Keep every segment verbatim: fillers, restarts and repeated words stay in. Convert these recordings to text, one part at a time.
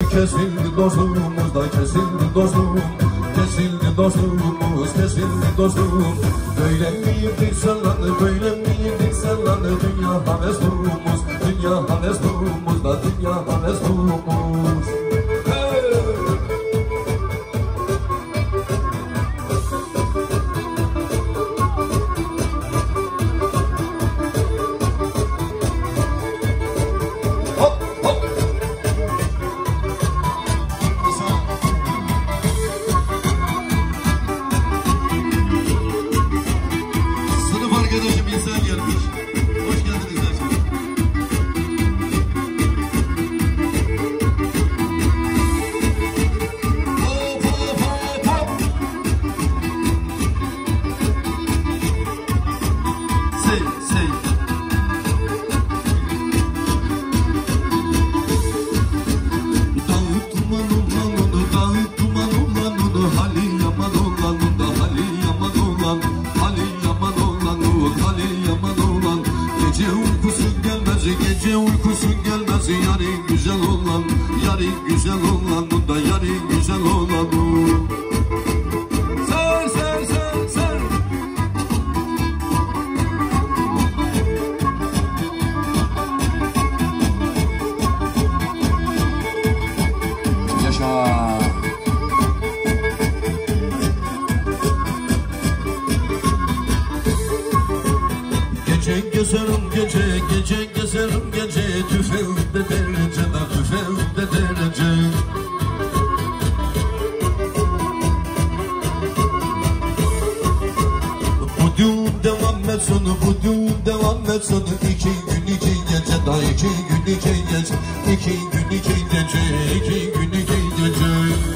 kesildi dostluğumuz da kesildi dostluğum. Kesildi dostluğumuz, kesildi dostluğum. Böyle miydik sallanır, böyle miydik sallanır. Dünya havesluğumuz, dünya havesluğumuz da dünya havesluğumuz. Gezerim gece, gece gezerim gece. Tüfeğimde derece da tüfeğimde derece. Bu düğün devam etsin, bu düğün devam etsin. İki gün iki gece da iki gün iki gece. İki gün iki gece, iki gün iki gece.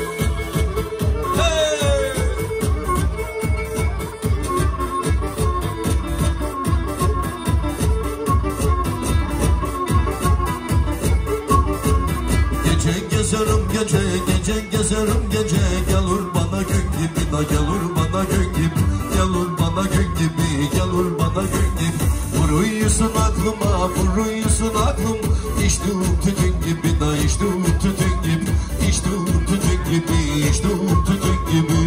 Gezerim gece, gece gezerim gece. Gelur bana gün gibi da gelur bana gün gibi. Gelur bana gün gibi, gelur bana gün gibi. Vuruyorsun aklıma, vuruyorsun aklım. İçtiğim tütün gibi da içtiğim tütün gibi. İçtiğim tütün gibi, içtiğim tütün gibi.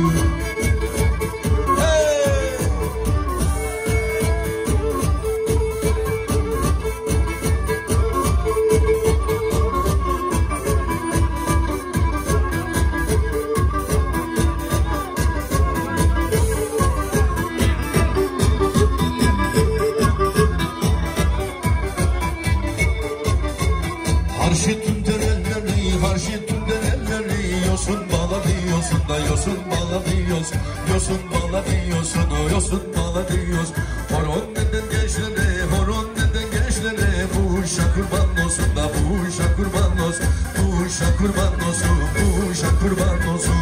Yosun bala diyoruz, yosun bala diyorsun, yosun bala diyoruz. Horon neden gençlere, horon neden gençlere. Bu uşa kurban olsun da, bu uşa kurban olsun. Bu uşa kurban olsun, bu uşa kurban olsun.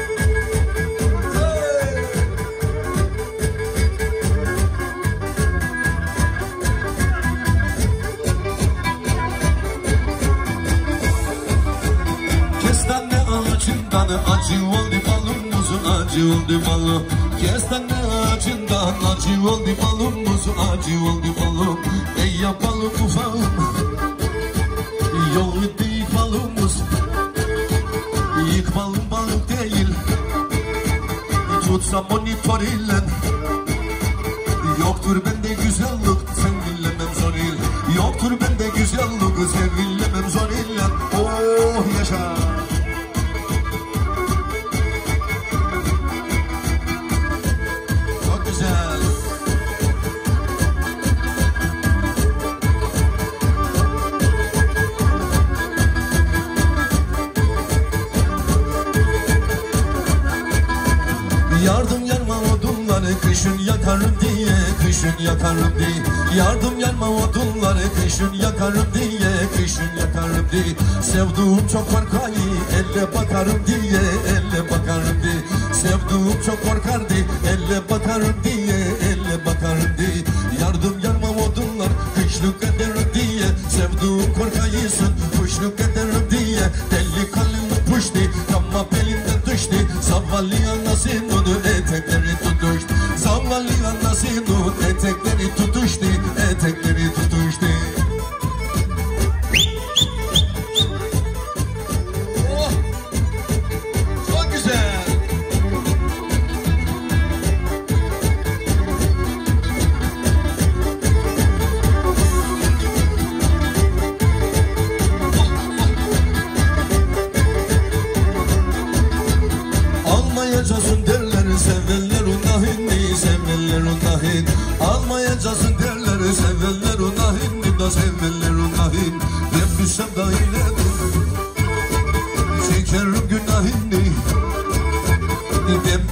Kestane ağacından acı oldu balımızın, acı oldu balım. Kestane ağacından acı oldu balımızın, acı oldu balım. Ey yapalım ufağım, yol değil balımız. Yıkmalım balık değil, tutsam monitör ile. Yoktur bende güzellik, sevillemem zor il. Yoktur bende güzellik, sevillemem zor il. Oh yaşa. Çok güzel. Yardım yarma odunları kışın yakarım diye, kışın yakarım diye. Yardım yarma odunları kışın yakarım diye, kışın yakarım diye. Sevduğum çok korkar elle bakarım diye, elle bakarım diye. Sevduğum çok korkar diye, elle bakarım diye, elle bakarım diye. Yardım yarma odunlar kışlık ederim diye. Sevduğum korkayısın kuşluk ederim diye. Deli kalını puşti ama belinden düştü. Zavallı anasının etekleri tutuştu. Zavallı anasının etekleri tutuştu. Etekleri tutuştu.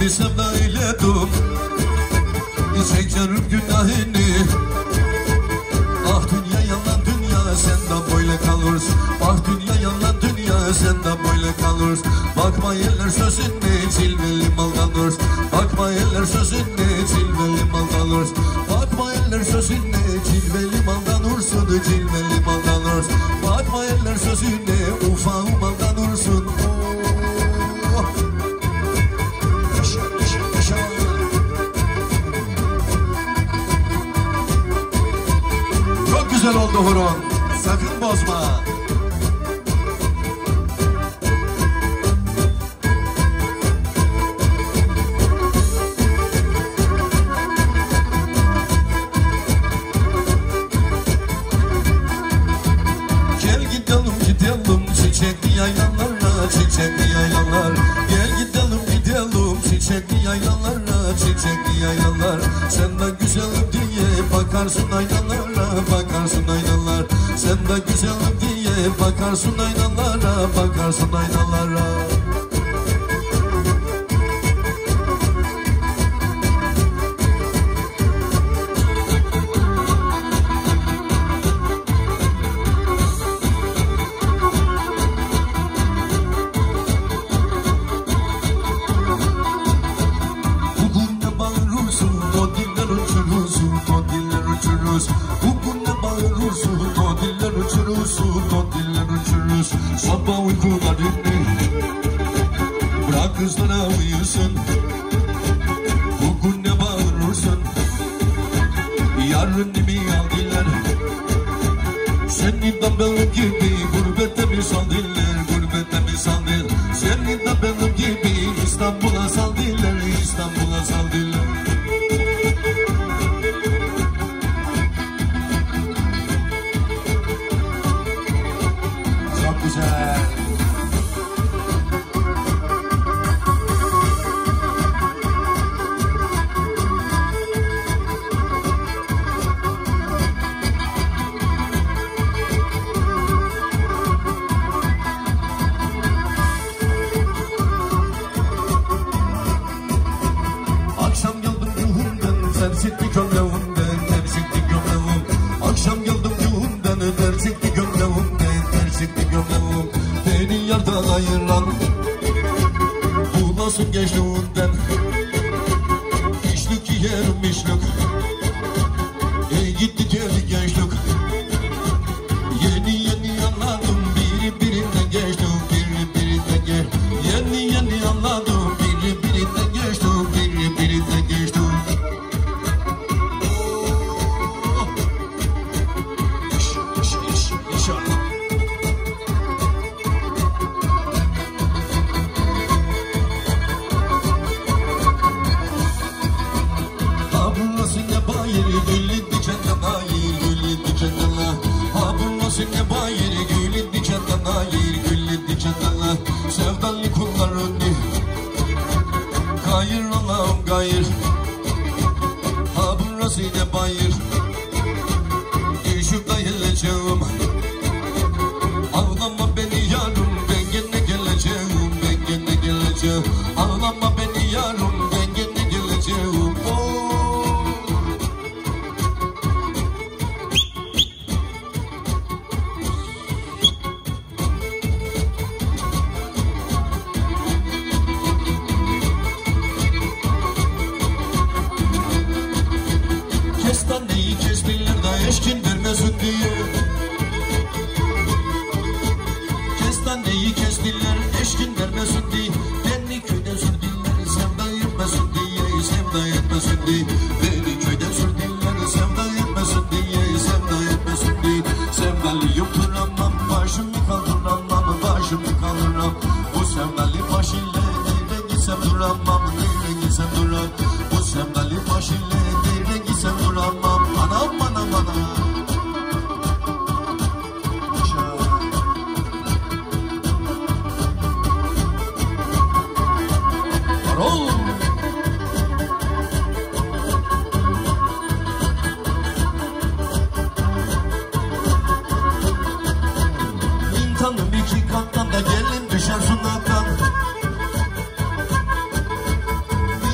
bir sevda eyledim. Çekerim günahını. Ah dünya yalan dünya sen de böyle kalırsın. Ah dünya yalan dünya sen de böyle kalırsın. Bakma yerler sözünde cilveli maldanırsın. Bakma yerler sözünde cilveli maldanırsın. Bakma yerler sözünde cilveli maldanırsın. Cilveli maldanırsın. Bakma yerler sözünde ufak maldanırsın. Çok güzel oldu horon. Sakın bozma. Gel gidelim gidelim çiçekli yaylalara, çiçekli yaylalar. Gel gidelim gidelim çiçekli yaylalara, çiçekli yaylalar. Senden güzelim diye bakarsın aynalara, bakarsın aynalar. Senden güzelim diye bakarsın aynalara, bakarsın aynalara. Sabah uykularını bırak kızlara uyusun. Bugün ne bağırırsın? Yarın mi aldılar? Senin de benim gibi gurbette mi sandırlar? Gurbette mi sandır? Senin de benim gibi İstanbul'a saldırlar, İstanbul'a saldırlar. Çok güzel. Akşam geldim yuhumdan, tersikti gömleğimden, tersikti gömleğim. Akşam geldim yuhumdan, tersikti gömleğimden, tersikti gömleğim. Beni yardan ayıran, bulasın gençliğinden. İşlik yerim işlik, ey gitti geldi gençlik. Yeni yeni anladım, biri birinden geçtim, biri birinden geçtim. Yeni yeni anladım, biri birinden geçtim, biri birinden geçtim. Ha burası ne bayırı, gülün dikenden hayır, gülün dikenden. Ha burası ne bayırı, gülün dikenden hayır, gülün dikenden. Sevdalı kullarını kayır Allah'ım kayır. Ha burası ne bayır, düşüp dayılacağım. Ağlama beni yarım, ben gene geleceğim, ben gene geleceğim. Ağlama beni yarım, ben gene geleceğim. Oh. Kestaneyi kestiler de eşkin vermesin diye. Kestaneyi kestiler eşkin vermesin diye. Beni köyden sürdüler sevda etmesin diye, sevda etmesin diye. Beni köyden sürdüler sevda etmesin diye, sevda etmesin diye. Sevdalıyım duramam, başımı kaldıramam, başımı kaldıramam. Bu sevdalı baş ile nereye gitsem duramam, nereye gitsem duramam. Bu sevdalı baş ile nereye gitsem duramam. Anam anam anam. Parol. İntanım iki kattan da gelin düşer sunaktan.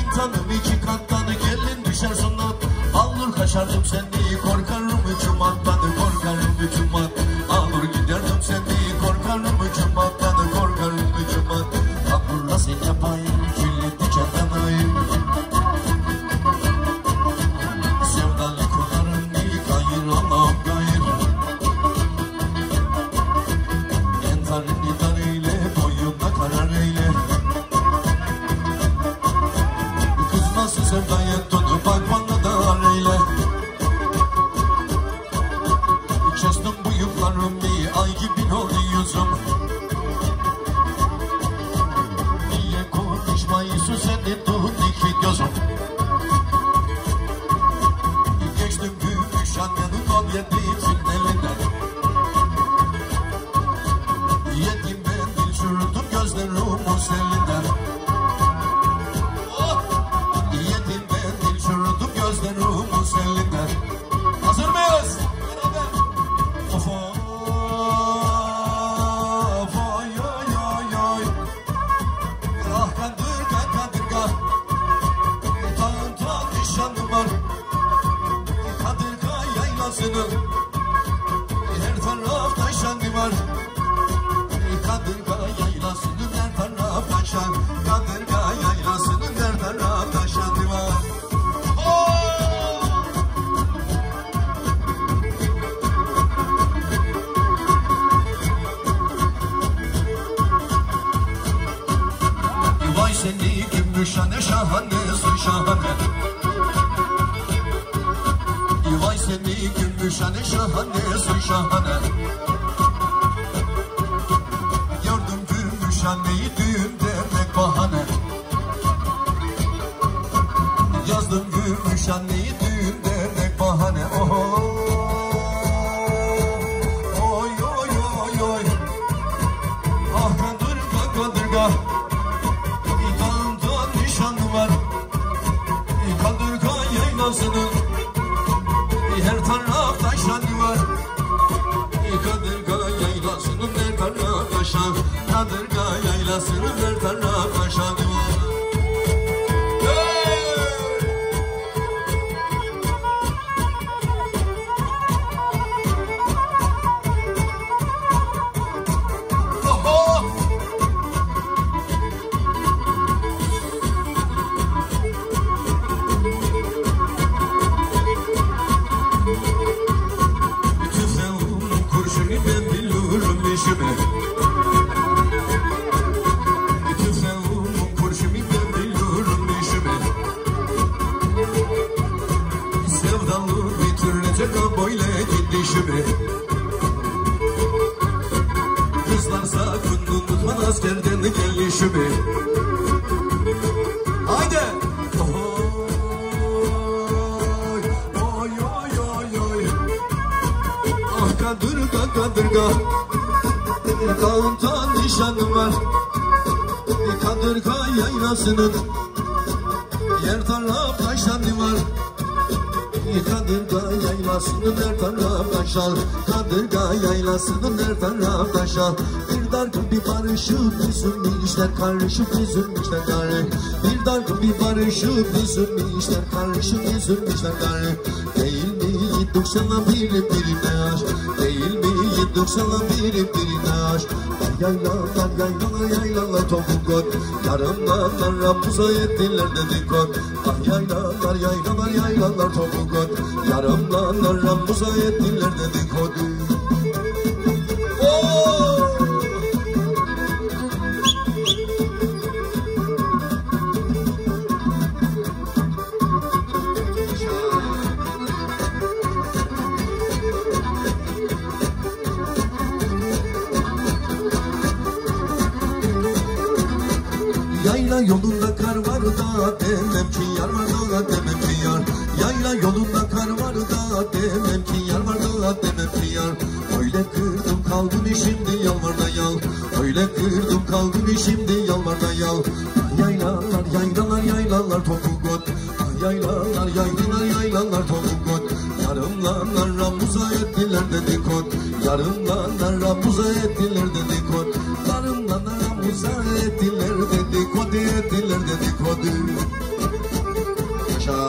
gözlerimin selinden. Oh! Yetimden dil çürüdüm gözlerimin selinden. Hazır mıyız? Beraber. Of of ay ay ay ay. Ah kandırga kandırga. Tan tan nişanım var. Kandırga yaylasının her tarafta şanı var. Kadırga yaylasının her tarafta şan. Kadırga yaylasının her tarafta şanı var. Vay seni gümüşhane şahanesin şahane. Vay seni gümüşhane şahanesin şahane. Gördüm gümüşhaneyi düğünde pek bahane. Yazdım gümüşhaneyi düğünde pek bahane. Oho. Oy oy oy oy. Ah kadırga kadırga. İtantan nişanı var. Kadırga yaylasının her tarafta şanı var. Kadırga yaylasının her tarafta şan. Kadırga yaylasının her tarafta şanı var. Oho! Tüfeğimin kurşunu ben biliyorum işimi. Tüfeğimin kurşunu ben biliyorum işimi. Sevdalı bitirecek böyle gidişimi. Kızlar sakın unutma askerden gelişimi. Haydi! Oy oy oy oy. Ah kadırga kadırga. Kantan nişanım var. Kadırga yaylasının her tarafta şanı var. Kadırga yaylasının her tarafta şan. Kadırga yaylasının her tarafta şan. Bir dargın bir barışıp üzülmüşler karışıp üzülmüşler gari. Bir dargın bir barışıp üzülmüşler karışıp üzülmüşler gari. Değil mi yittik sana birim birine aşk. Değil mi yittik sana birim birine aşk. Yaylalar yaylalar yaylalar topukot. Yarınlar Rambuza ettiler dedikot. Ah yaylalar yaylalar yaylalar topukot. Yarınlar Rambuza ettiler dedikot. Yayla yolunda kar var da demem ki yar var da demem ki yar. Yayla yolunda kar var da demem ki yar var da demem ki yar. Öyle kırdım kalbimi şimdi yalvar da yal. Öyle kırdım kalbimi şimdi yalvar da yal. Yaylalar yaylalar yaylalar topukot. Yaylalar yaylalar yaylalar topukot. Yarımlar Rambuza ettiler dedikot. Yarımlar Rambuza ettiler dedikot. Yarımlar Rambuza ettiler dedikodu ettiler dedikodu. Yaşa.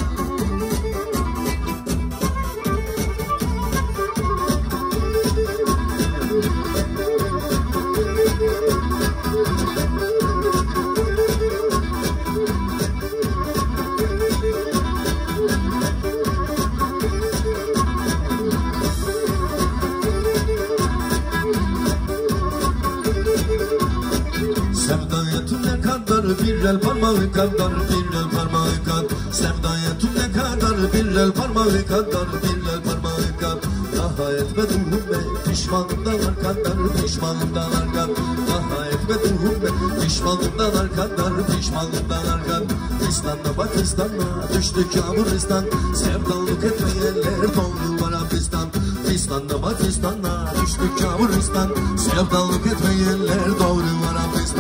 Sevdayetun ne kadar bir el parmağı kadar bir el parmağı kadar. Sevdayetun ne kadar bir el parmağı kadar bir el parmağı kadar. Daha etmedim be pişmanımdan kadar pişmanımdan kadar. Daha etmedim be pişmanımdan kadar pişmanımdan kadar. İstan'da Pakistan'a düştü Kaburistan. Sevdalık etmeyenler doğru var Afistan. İstan'da Pakistan'a düştü Kaburistan. Sevdalık etmeyenler doğru var Afistan.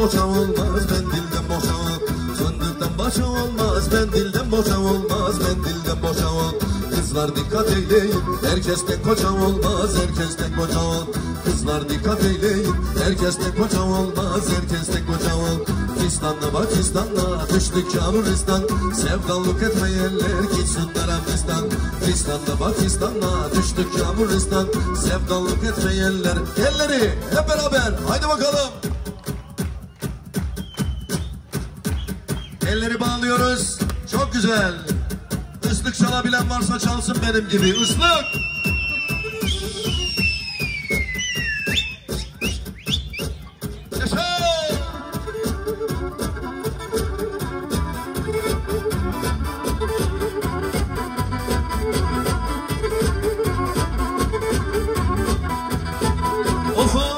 boşa olmaz, mendilden boşa ol. Fındıktan başa olmaz, mendilden boşa olmaz, mendilden boşa ol. Kızlar dikkat eyleyin, herkesten koca olmaz, herkesten koca ol. Kızlar dikkat eyleyin, herkesten koca olmaz, herkesten koca ol. Fistanla Pakistan'la düştük Kaburistan, sevdalık etmeyenler gitsinler Afganistan. Fistanla Pakistan'la düştük Kaburistan, sevdalık etmeyenler. Elleri hep beraber, haydi bakalım. Elleri bağlıyoruz, çok güzel. Islık çalabilen varsa çalsın benim gibi, ıslık. Yaşa! Of of,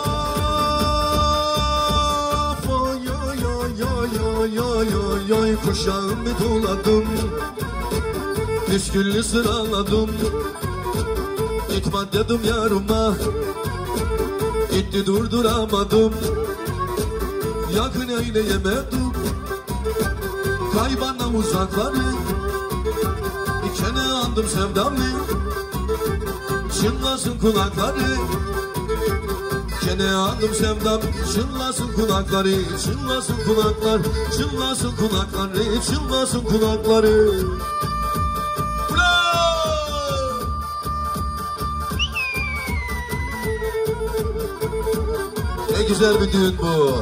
oy oy oy oy oy oy oy, kuşağımı doladım, püsküllü sıraladım. Gitme dedim yarıma, gitti durduramadım. Yakın eyleyemedim, kaybana uzakları. İkene andım sevdamı, çınlasın kulakları. Gene andım sevdam, çınlasın kulakları, çınlasın kulaklar, çınlasın kulakları, çınlasın kulakları. Ne güzel bir düğün bu.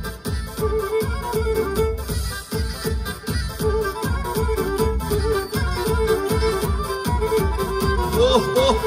Oh oh.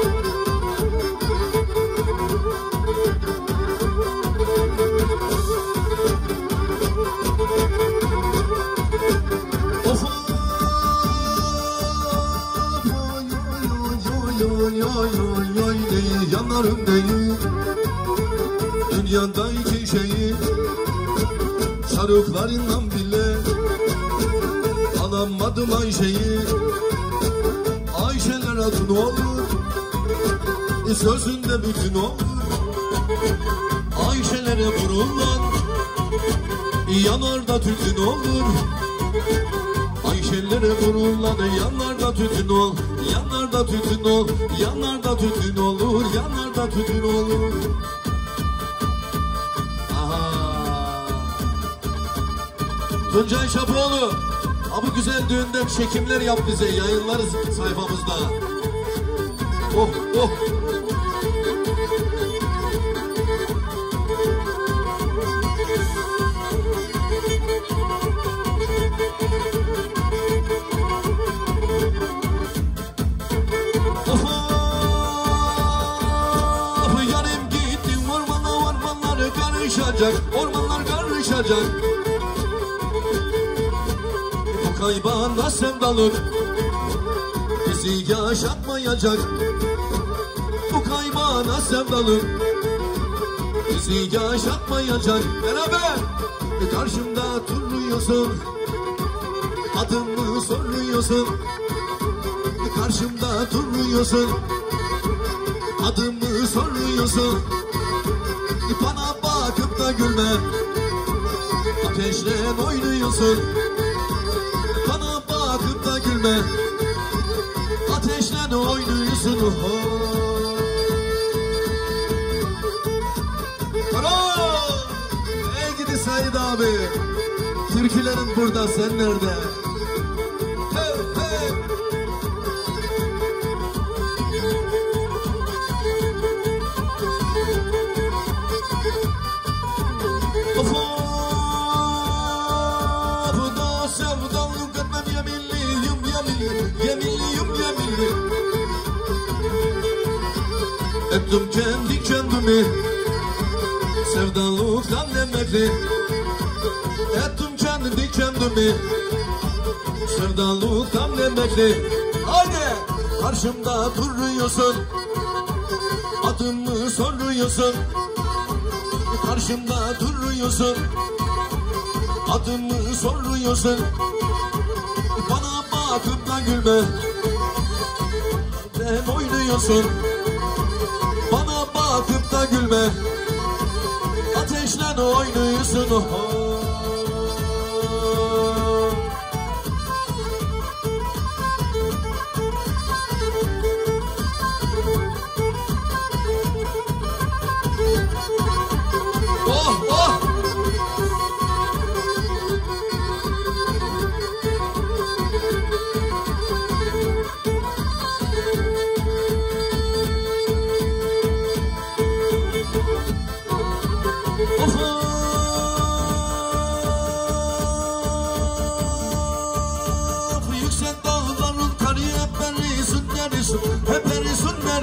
Oy oy oy değil, yanarım değil. Dünyada iki şeyi, sarıklarından bile alamadım Ayşe'yi. Ayşeler adın olur, sözünde bütün olur. Ayşelere vurulan, yanarda tütün olur. Ayşelere vurulan, yanarda tütün ol, yanarda tütün ol, yanarda tütün olur, yanarda tütün olur. Aha. Tuncay Şapoğlu, ha bu güzel düğünde çekimler yap bize, yayınlarız sayfamızda. Oh oh. Ormanlar karışacak, bu kaybana sevdalık bizi yaşatmayacak. Bu kaybana sevdalık bizi yaşatmayacak. Beraber karşımda duruyorsun, adımı soruyorsun. Karşımda duruyorsun, adımı soruyorsun. Bana bakıp da gülme, ateşle oynuyorsun. Bana bakıp da gülme, ateşle oynuyorsun. Alo! Ey gidi Said abi, türkülerin burada, sen nerede? Hey hey! Of of, da sevdalık etmem, yeminliyim, yeminliyim, yeminliyim, yeminliyim. Ettim kendi kendimi, sevdalıktan emekli. Ettim kendi kendimi, sevdalıktan emekli. Haydi, karşımda duruyorsun, adımı soruyorsun. Karşımda duruyorsun, adımı soruyorsun. Bana bakıp da gülme, ben oynuyorsun. Bana bakıp da gülme, ateşle oynuyorsun.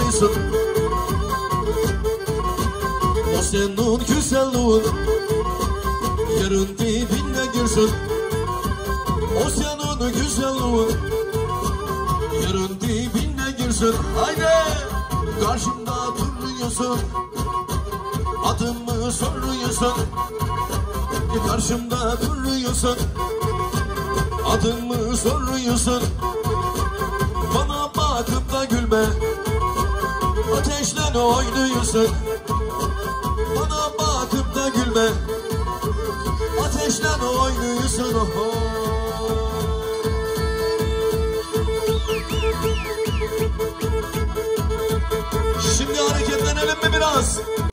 oynuyorsun. O senin güzelliğin yerin dibine girsin. O senin güzelliğin yerin dibine girsin. Haydi karşımda duruyorsun, adımı soruyorsun. Karşımda duruyorsun, adımı soruyorsun. Bana bakıp da gülme, ateşle oynuyorsun. Bana bakıp da gülme, ateşle oynuyorsun. Oho. Şimdi hareketlenelim mi biraz?